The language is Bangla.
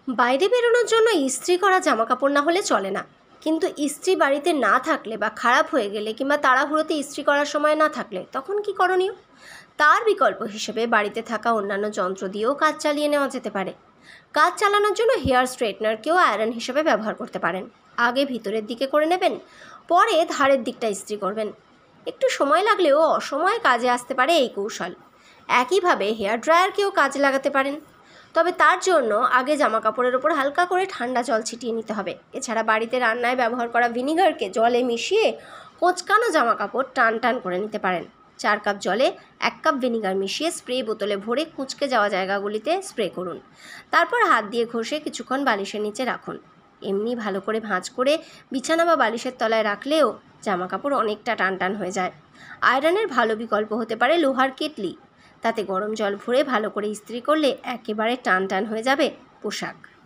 বাইরে বেরোনোর জন্য ইস্ত্রি করা জামাকাপড় না হলে চলে না, কিন্তু ইস্ত্রি বাড়িতে না থাকলে বা খারাপ হয়ে গেলে কিংবা তাড়াহুড়োতে ইস্ত্রি করার সময় না থাকলে তখন কি করণীয়? তার বিকল্প হিসেবে বাড়িতে থাকা অন্যান্য যন্ত্র দিয়েও কাজ চালিয়ে নেওয়া যেতে পারে। কাজ চালানোর জন্য হেয়ার স্ট্রেটনারকেও আয়রন হিসেবে ব্যবহার করতে পারেন। আগে ভিতরের দিকে করে নেবেন, পরে ধারের দিকটা ইস্ত্রি করবেন। একটু সময় লাগলেও অসময়ে কাজে আসতে পারে এই কৌশল। একইভাবে হেয়ার ড্রায়ারকেও কাজে লাগাতে পারেন, তবে তার জন্য আগে জামাকাপড়ের ওপর হালকা করে ঠান্ডা জল ছিটিয়ে নিতে হবে। এছাড়া বাড়িতে রান্নায় ব্যবহার করা ভিনিগারকে জলে মিশিয়ে কোঁচকানো জামাকাপড় টান টান করে নিতে পারেন। 4 কাপ জলে 1 কাপ ভিনিগার মিশিয়ে স্প্রে বোতলে ভরে কুঁচকে যাওয়া জায়গাগুলিতে স্প্রে করুন। তারপর হাত দিয়ে ঘষে কিছুক্ষণ বালিশের নিচে রাখুন। এমনি ভালো করে ভাঁজ করে বিছানা বা বালিশের তলায় রাখলেও জামাকাপড় অনেকটা টান টান হয়ে যায়। আয়রনের ভালো বিকল্প হতে পারে লোহার কেটলি। তাতে গরম জল ভরে ভালো করে ইস্ত্রি করলে একেবারে টান টান হয়ে যাবে পোশাক।